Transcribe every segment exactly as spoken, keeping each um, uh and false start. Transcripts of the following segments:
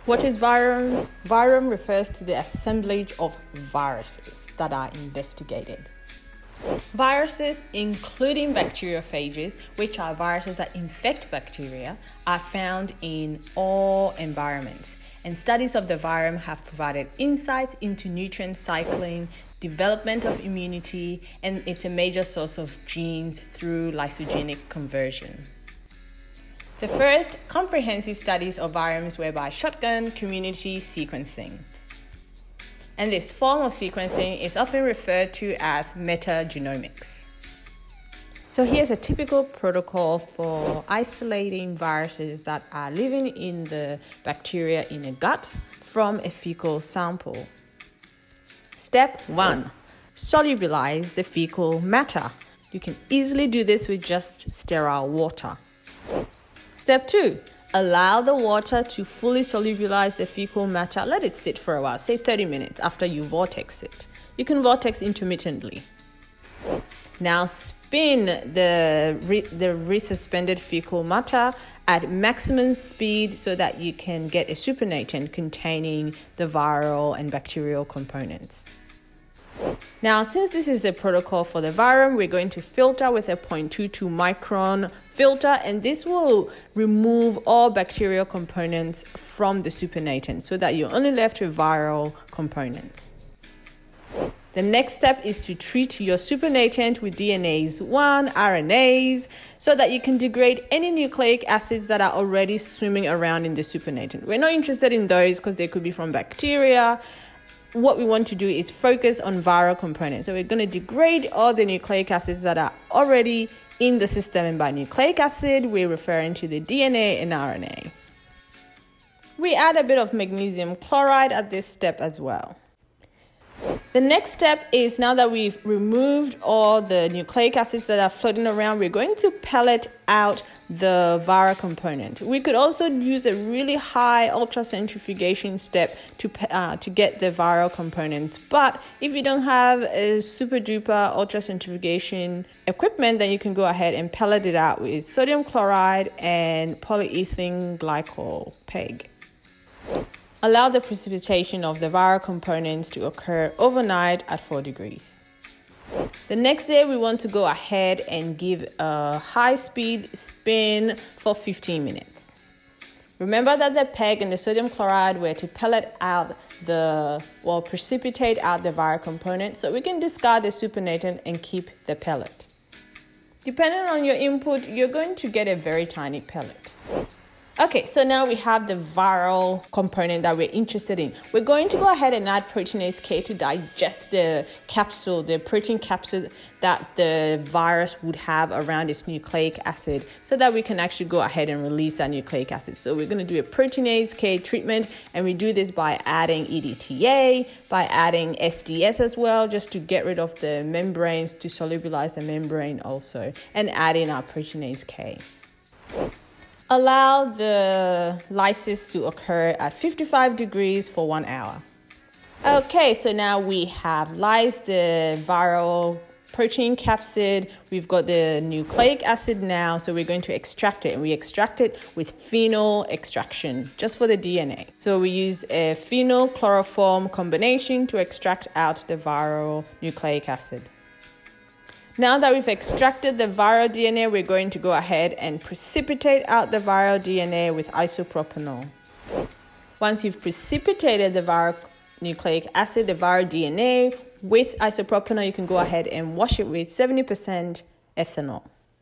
What is virome? Virome refers to the assemblage of viruses that are investigated. Viruses, including bacteriophages, which are viruses that infect bacteria, are found in all environments. And studies of the virome have provided insights into nutrient cycling, development of immunity, and it's a major source of genes through lysogenic conversion. The first comprehensive studies of viromes were by shotgun community sequencing. And this form of sequencing is often referred to as metagenomics. So here's a typical protocol for isolating viruses that are living in the bacteria in a gut from a fecal sample. Step one, solubilize the fecal matter. You can easily do this with just sterile water. Step two, allow the water to fully solubilize the fecal matter. Let it sit for a while, say thirty minutes after you vortex it. You can vortex intermittently. Now spin the, re- the resuspended fecal matter at maximum speed so that you can get a supernatant containing the viral and bacterial components. Now, since this is the protocol for the virome, we're going to filter with a zero point two two micron filter, and this will remove all bacterial components from the supernatant so that you're only left with viral components. The next step is to treat your supernatant with D N As one, R N As, so that you can degrade any nucleic acids that are already swimming around in the supernatant. We're not interested in those because they could be from bacteria. What we want to do is focus on viral components. So we're going to degrade all the nucleic acids that are already in the system. And by nucleic acid, we're referring to the D N A and R N A. We add a bit of magnesium chloride at this step as well. The next step is, now that we've removed all the nucleic acids that are floating around, we're going to pellet out the viral component. We could also use a really high ultracentrifugation step to uh, to get the viral components. But if you don't have a super duper ultracentrifugation equipment, then you can go ahead and pellet it out with sodium chloride and polyethylene glycol, P E G. Allow the precipitation of the viral components to occur overnight at four degrees. The next day, we want to go ahead and give a high-speed spin for fifteen minutes. Remember that the P E G and the sodium chloride were to pellet out the, well, precipitate out the viral component, so we can discard the supernatant and keep the pellet. Depending on your input, you're going to get a very tiny pellet. Okay, so now we have the viral component that we're interested in. We're going to go ahead and add proteinase K to digest the capsule, the protein capsule that the virus would have around its nucleic acid, so that we can actually go ahead and release that nucleic acid. So we're going to do a proteinase K treatment, and we do this by adding E D T A, by adding S D S as well, just to get rid of the membranes, to solubilize the membrane also, and adding our proteinase K. Allow the lysis to occur at fifty-five degrees for one hour. Okay, so now we have lysed the viral protein capsid. We've got the nucleic acid now, so we're going to extract it. And we extract it with phenol extraction, just for the D N A. So we use a phenol chloroform combination to extract out the viral nucleic acid. Now that we've extracted the viral D N A, we're going to go ahead and precipitate out the viral D N A with isopropanol. Once you've precipitated the viral nucleic acid, the viral D N A, with isopropanol, you can go ahead and wash it with seventy percent ethanol.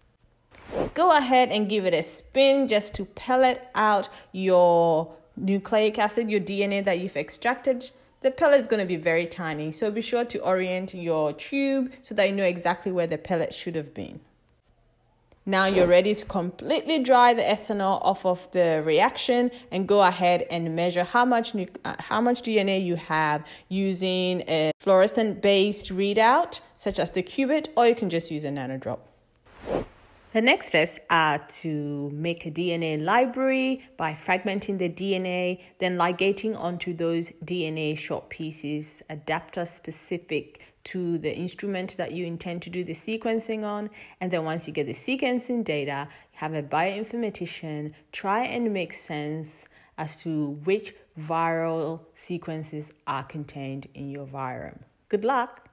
Go ahead and give it a spin just to pellet out your nucleic acid, your D N A that you've extracted. The pellet is going to be very tiny, so be sure to orient your tube so that you know exactly where the pellet should have been. Now you're ready to completely dry the ethanol off of the reaction and go ahead and measure how much nu- uh, how much D N A you have using a fluorescent-based readout, such as the qubit, or you can just use a nanodrop. The next steps are to make a D N A library by fragmenting the D N A, then ligating onto those D N A short pieces, adapter specific to the instrument that you intend to do the sequencing on. And then once you get the sequencing data, have a bioinformatician try and make sense as to which viral sequences are contained in your virome. Good luck!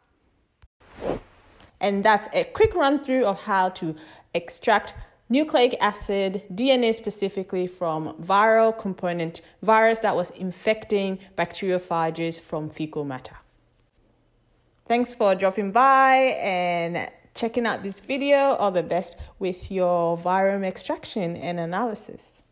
And that's a quick run through of how to extract nucleic acid, D N A specifically, from viral component virus that was infecting bacteriophages from fecal matter. Thanks for dropping by and checking out this video. All the best with your virome extraction and analysis.